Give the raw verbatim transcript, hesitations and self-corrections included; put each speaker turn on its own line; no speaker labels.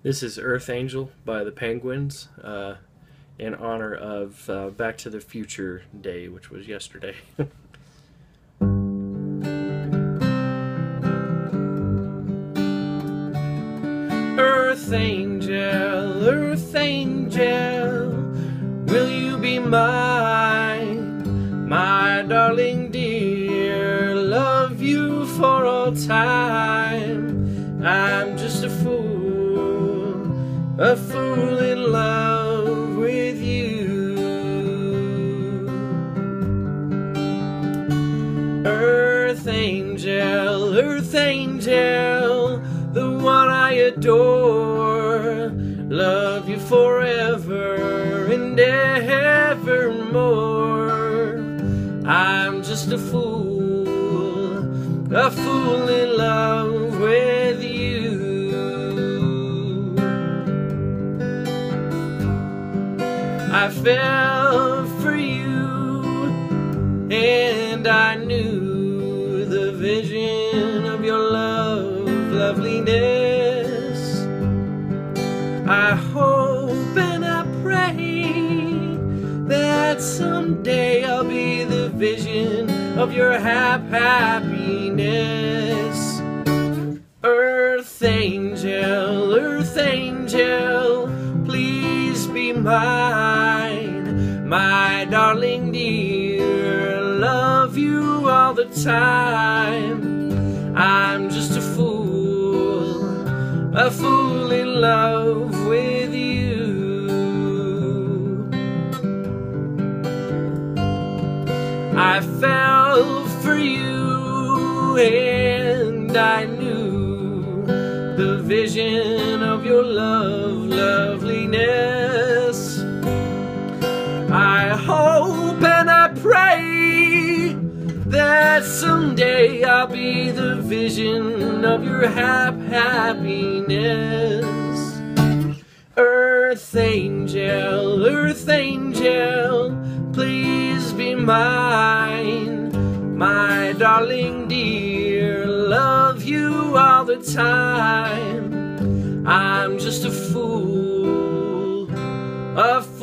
This is Earth Angel by the Penguins, uh, in honor of uh, Back to the Future Day, which was yesterday. Earth Angel, Earth Angel, will you be mine? My darling dear, love you for all time. I'm just a fool, a fool in love with you. Earth Angel, Earth Angel, the one I adore, love you forever and evermore. I'm just a fool, a fool in love with you. I fell for you, and I knew the vision of your love, loveliness. I hope and I pray that someday I'll be the vision of your hap happiness. Earth Angel, Earth Angel, please be mine. My darling dear, love you all the time. I'm just a fool, a fool in love with you. I fell for you, and I knew the vision of your love, loveliness. I hope and I pray that someday I'll be the vision of your hap happiness. Earth Angel, Earth Angel, please be mine. My darling dear, love you all the time. I'm just a fool, a